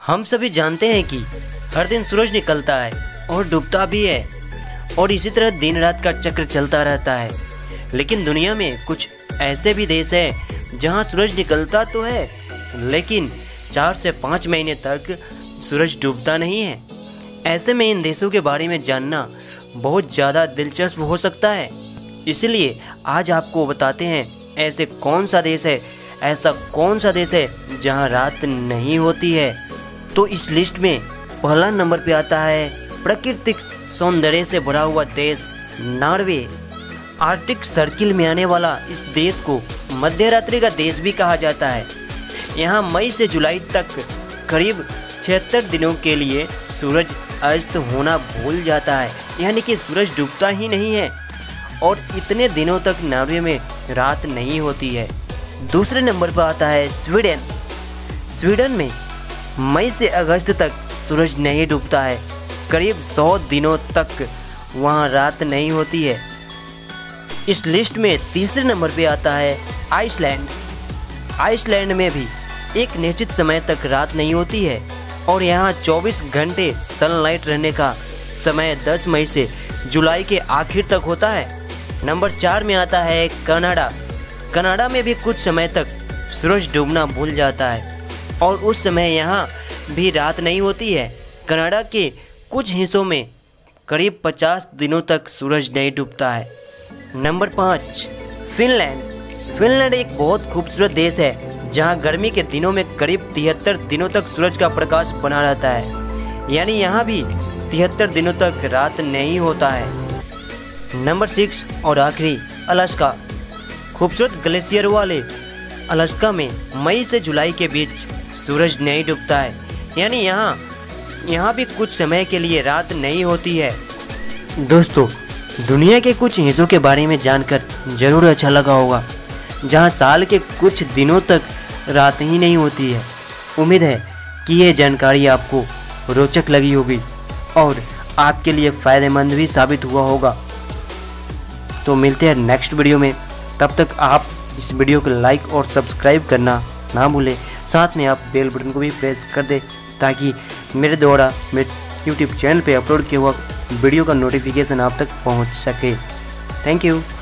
हम सभी जानते हैं कि हर दिन सूरज निकलता है और डूबता भी है और इसी तरह दिन रात का चक्र चलता रहता है। लेकिन दुनिया में कुछ ऐसे भी देश हैं जहां सूरज निकलता तो है लेकिन 4 से 5 महीने तक सूरज डूबता नहीं है। ऐसे में इन देशों के बारे में जानना बहुत ज़्यादा दिलचस्प हो सकता है। इसलिए आज आपको बताते हैं ऐसा कौन सा देश है जहां रात नहीं होती है। तो इस लिस्ट में पहला नंबर पे आता है प्राकृतिक सौंदर्य से भरा हुआ देश नॉर्वे। आर्कटिक सर्किल में आने वाला इस देश को मध्य रात्रि का देश भी कहा जाता है। यहाँ मई से जुलाई तक करीब 76 दिनों के लिए सूरज अस्त होना भूल जाता है, यानी कि सूरज डूबता ही नहीं है और इतने दिनों तक नॉर्वे में रात नहीं होती है। दूसरे नंबर पर आता है स्वीडन। स्वीडन में मई से अगस्त तक सूरज नहीं डूबता है, करीब 100 दिनों तक वहाँ रात नहीं होती है। इस लिस्ट में तीसरे नंबर पे आता है आइसलैंड। आइसलैंड में भी एक निश्चित समय तक रात नहीं होती है और यहाँ 24 घंटे सनलाइट रहने का समय 10 मई से जुलाई के आखिर तक होता है। नंबर 4 में आता है कनाडा। कनाडा में भी कुछ समय तक सूरज डूबना भूल जाता है और उस समय यहाँ भी रात नहीं होती है। कनाडा के कुछ हिस्सों में करीब 50 दिनों तक सूरज नहीं डूबता है। Number 5 Finland. फिनलैंड एक बहुत खूबसूरत देश है जहाँ गर्मी के दिनों में करीब 73 दिनों तक सूरज का प्रकाश बना रहता है, यानी यहाँ भी 73 दिनों तक रात नहीं होता है। नंबर 6 और आखिरी अलास्का। खूबसूरत ग्लेशियर वाले अलास्का में मई से जुलाई के बीच सूरज नहीं डूबता है, यानी यहाँ भी कुछ समय के लिए रात नहीं होती है। दोस्तों, दुनिया के कुछ हिस्सों के बारे में जानकर ज़रूर अच्छा लगा होगा जहाँ साल के कुछ दिनों तक रात ही नहीं होती है। उम्मीद है कि ये जानकारी आपको रोचक लगी होगी और आपके लिए फ़ायदेमंद भी साबित हुआ होगा। तो मिलते हैं नेक्स्ट वीडियो में, तब तक आप इस वीडियो को लाइक और सब्सक्राइब करना ना भूलें। साथ में आप बेल बटन को भी प्रेस कर दें ताकि मेरे द्वारा मेरे यूट्यूब चैनल पे अपलोड किया हुआ वीडियो का नोटिफिकेशन आप तक पहुंच सके। Thank you.